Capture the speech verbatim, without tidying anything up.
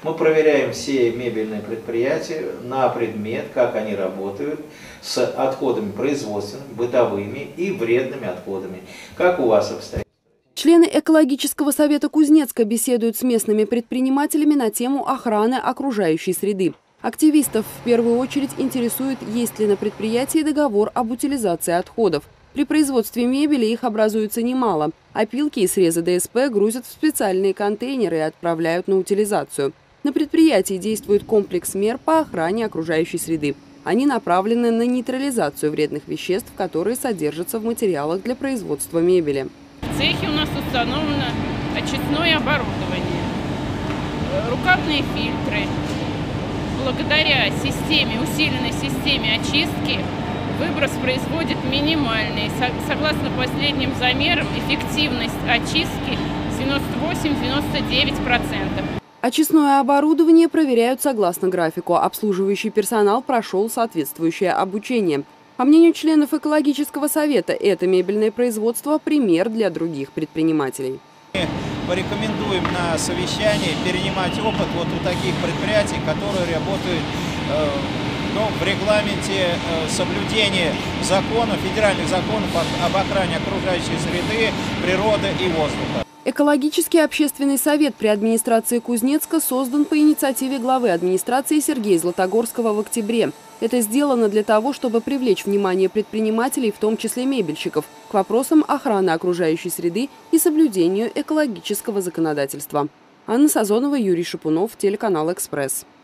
Мы проверяем все мебельные предприятия на предмет, как они работают с отходами производственными, бытовыми и вредными отходами. Как у вас обстоит? Члены экологического совета Кузнецка беседуют с местными предпринимателями на тему охраны окружающей среды. Активистов в первую очередь интересует, есть ли на предприятии договор об утилизации отходов. При производстве мебели их образуется немало. Опилки и срезы ДСП грузят в специальные контейнеры и отправляют на утилизацию. На предприятии действует комплекс мер по охране окружающей среды. Они направлены на нейтрализацию вредных веществ, которые содержатся в материалах для производства мебели. В цехе у нас установлено очистное оборудование, рукавные фильтры. Благодаря системе, усиленной системе очистки, выброс производит минимальный. Согласно последним замерам, эффективность очистки девяносто восемь — девяносто девять процентов. Очистное оборудование проверяют согласно графику. Обслуживающий персонал прошел соответствующее обучение. По мнению членов экологического совета, это мебельное производство – пример для других предпринимателей. Мы порекомендуем на совещании перенимать опыт вот у таких предприятий, которые работают э, ну, в регламенте э, соблюдения законов, федеральных законов об охране окружающей среды, природы и воздуха. Экологический общественный совет при администрации Кузнецка создан по инициативе главы администрации Сергея Златогорского в октябре. Это сделано для того, чтобы привлечь внимание предпринимателей, в том числе мебельщиков, к вопросам охраны окружающей среды и соблюдению экологического законодательства. Анна Сазонова, Юрий Шипунов, телеканал «Экспресс».